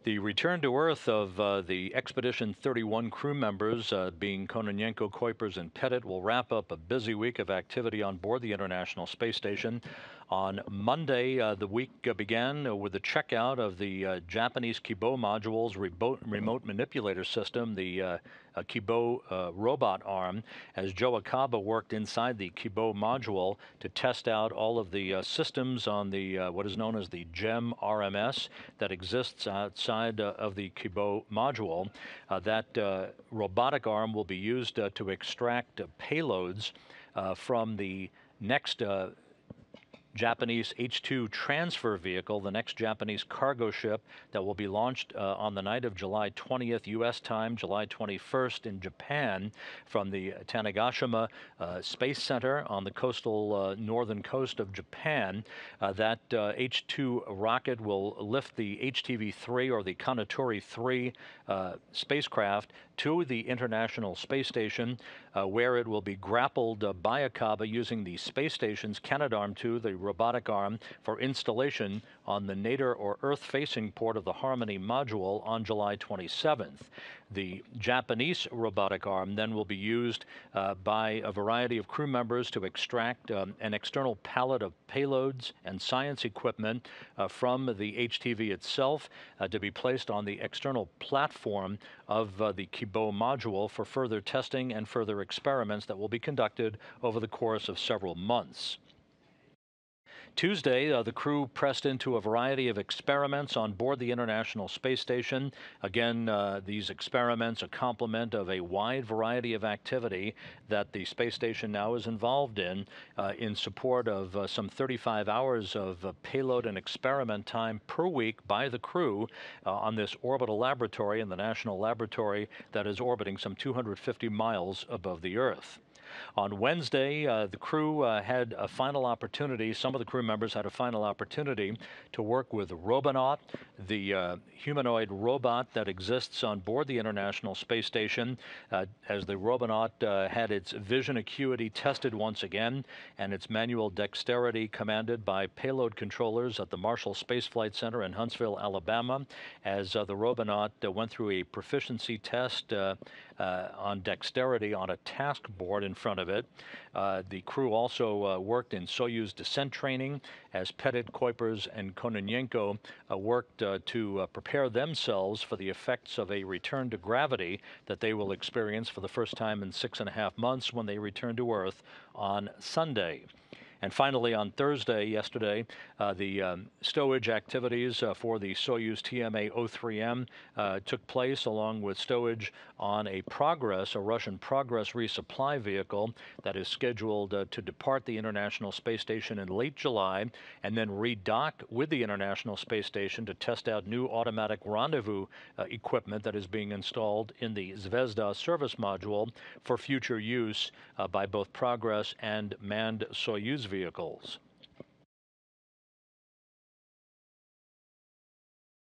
The return to Earth of the Expedition 31 crew members, being Kononenko, Kuipers, and Pettit, will wrap up a busy week of activity on board the International Space Station. On Monday, the week began with the checkout of the Japanese Kibo module's remote manipulator system, the Kibo robot arm, as Joe Akaba worked inside the Kibo module to test out all of the systems on the what is known as the GEM RMS that exists outside of the Kibo module. That robotic arm will be used to extract payloads from the next Japanese H-2 transfer vehicle, the next Japanese cargo ship that will be launched on the night of July 20th U.S. time, July 21st in Japan, from the Tanegashima Space Center on the coastal northern coast of Japan. That H-2 rocket will lift the HTV-3 or the Kanatori-3 spacecraft to the International Space Station, where it will be grappled by Akaba using the space station's Canadarm2, the robotic arm, for installation on the nadir or Earth-facing port of the Harmony module on July 27th. The Japanese robotic arm then will be used by a variety of crew members to extract an external pallet of payloads and science equipment from the HTV itself to be placed on the external platform of the Kibo module for further testing and further experiments that will be conducted over the course of several months. Tuesday, the crew pressed into a variety of experiments on board the International Space Station. Again, these experiments, a complement of a wide variety of activity that the space station now is involved in support of some 35 hours of payload and experiment time per week by the crew on this orbital laboratory in the National Laboratory that is orbiting some 250 miles above the Earth. On Wednesday, the crew had a final opportunity, some of the crew members had a final opportunity to work with Robonaut, the humanoid robot that exists on board the International Space Station, as the Robonaut had its vision acuity tested once again and its manual dexterity commanded by payload controllers at the Marshall Space Flight Center in Huntsville, Alabama, as the Robonaut went through a proficiency test on dexterity on a task board in front of it. The crew also worked in Soyuz descent training as Pettit, Kuipers, and Kononenko worked to prepare themselves for the effects of a return to gravity that they will experience for the first time in 6.5 months when they return to Earth on Sunday. And finally, on Thursday, yesterday, the stowage activities for the Soyuz TMA-03M took place, along with stowage on a Russian Progress resupply vehicle that is scheduled to depart the International Space Station in late July and then redock with the International Space Station to test out new automatic rendezvous equipment that is being installed in the Zvezda service module for future use by both Progress and manned Soyuz vehicles.